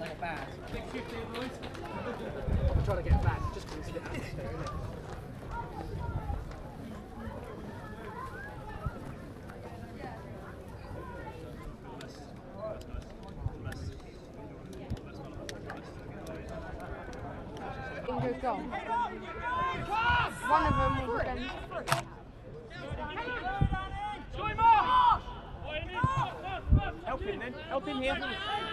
not bad. I'm trying to get it back just because it's a bit atmosphere, isn't it? Good goal. One of them was against. Help him then. Help him here.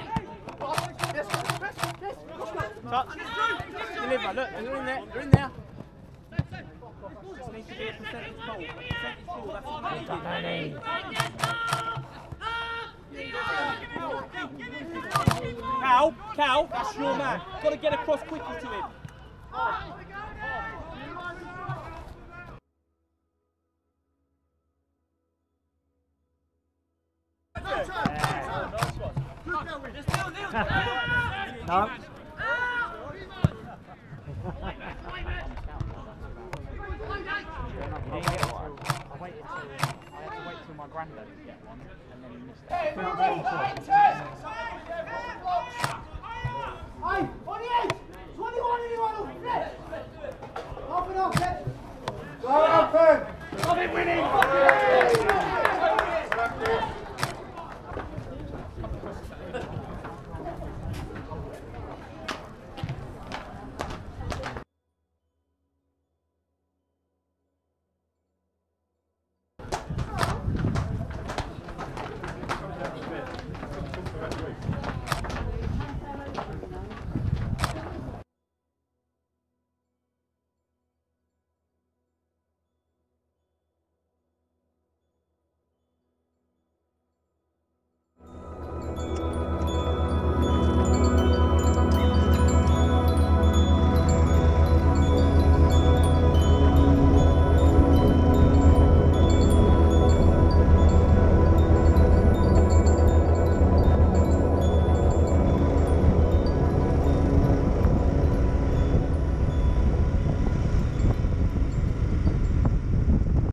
Touch. Deliver. Look, they're in there. They're in there. Just needs to be a percentage ball. Percentage ball. That's what we need. Cal, that's your man. Got to get across quickly to him. No. I had to wait till my granddad to get one, and then he missed it.